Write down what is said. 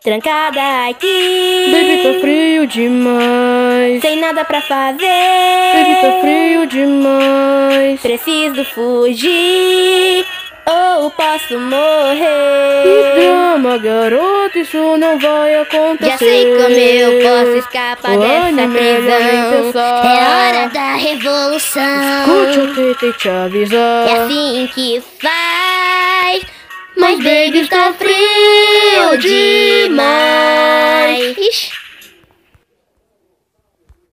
trancada aqui. Baby, tá frio demais. Sem nada pra fazer. Baby, tá frio demais. Preciso fugir ou posso morrer. Que drama, garota, isso não vai acontecer. Já sei como eu posso escapar O dessa anime é melhor nem prisão. pensar. É hora da revolução. Escute, eu tentei te avisar. É assim que faz. Mas baby, está frio demais. Ixi.